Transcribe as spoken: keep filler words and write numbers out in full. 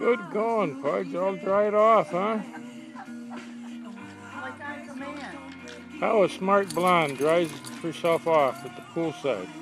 Good going, Pudge. All dried off, huh? Like I'm the man. How a smart blonde dries herself off at the poolside.